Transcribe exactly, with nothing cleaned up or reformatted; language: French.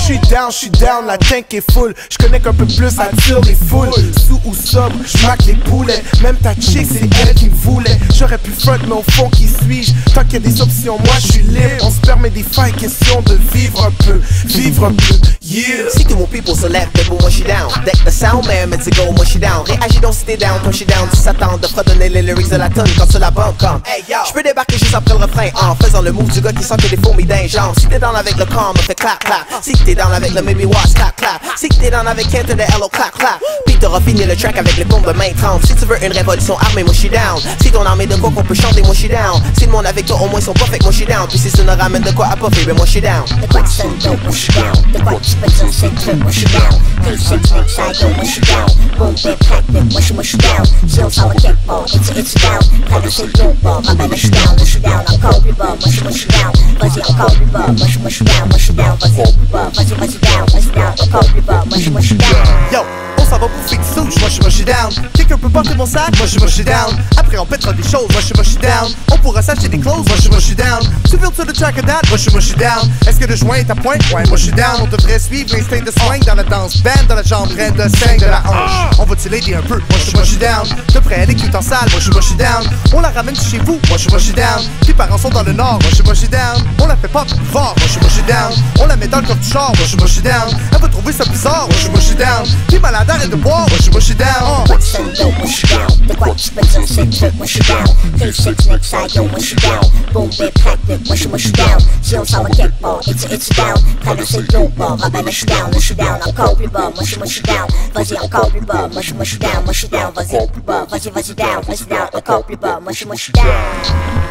J'suis down, j'suis down, la tank est full. J'connais qu'un peu plus, attire les foules. Sous ou sobre, j'maque les poulets. Même ta chick, c'est elle qui me voulait. J'aurais pu front, mais au fond, qui suis-je? Tant qu'il y a des options, moi j'suis libre. On se permet des failles, question de vivre un peu. Vivre un peu, yeah. Si tous mon people se lèvent, debout, moi j'suis down. Deck the sound, man, mais go, moi j'suis down. Réagis donc si t'es down, toi j'suis down. Si ça tente de fredonner les lyrics de la tonne quand tu la bombe comme hey yo. J'peux débarquer juste après le refrain en faisant le move du gars qui sent que des fourmis d'un genre. Si t'es down avec le calm, me fait clap clap. Si t'es down avec le maybe watch clap clap. Si t'es down avec Kent de Hello clap clap. Puis t'auras fini le track avec les bombes de main trente. Si tu veux une révolution armée, moi j'suis down. Si ton armée de quoi qu'on peut chanter, moi j'suis down. Si le monde avec toi au moins sont pas fait, moi j'suis down. Puis si ça ne ramène de quoi à puffer, ben moi j'suis down. De quoi tu sonnes dope, moi j'suis down. De quoi tu peux dire c'est truc, moi j'suis down. K six mix side yo, moi j'suis down. Boom bip tactic, moi j'suis moi j'suis down. Si on s'en va quelque part, it's it's down. Traverser le gros bord, ah ben moi j'suis down, moi j'suis down. Encore plus bas, moi j'suis moi j'suis down. Vas-y encore plus bas, moi j'suis moi j'suis down, moi j'suis down. Vas-y plus bas, vas-y vas-y down, vas-y down. Encore plus bas, moi j'suis moi j'suis down. Yo, on s'en va bouffer du souche, moi j'suis moi j'suis down. Quelqu'un peut porter mon sac, moi j'suis moi j'suis down. Après on pètera des choses, moi j'suis moi j'suis down. On pourra s'acheter des clothes, moi j'suis moi j'suis down. Tu feel to the track of that, moi j'suis moi j'suis down. Est-ce que le joint est à point? Ouais, moi j'suis down. On devrait suivre l'instinct de swing dans la danse. Band dans la jambe, reine de cinq de la hanche. On va-tu l'aider un peu? Moi j'suis moi j'suis down. De près elle écoute en salle, moi j'suis moi j'suis down. On la ramène chez vous, moi j'suis moi j'suis down. Tes parents sont dans le nord, moi j'suis moi j'suis down. On la fait pop fort, moi j'suis moi j'suis down. On la met dans le coffre du char, moi j'suis moi j'suis down. Elle va trouver ça bizarre, moi j'suis moi j'suis down. T'es malade, arrête de boire, moi j'suis moi j'suis down. De quoi tu sonnes dope, moi j'suis down. De quoi tu peux dire c'est truc, moi j'suis down. K six mix side yo, moi j'suis down. Boom bip tactic, moi j'suis moi j'suis down. Si on s'en va quelque part, it's it's down. Traverser le gros bord, ah ben moi j'suis down, moi j'suis down. Encore plus bas, moi j'suis moi j'suis down. Vas-y encore plus bas, moi j'suis moi j'suis down, moi j'suis down. Vas-y plus bas, vas-y vas-y down, vas-y down. Encore plus bas, moi j'suis moi j'suis down.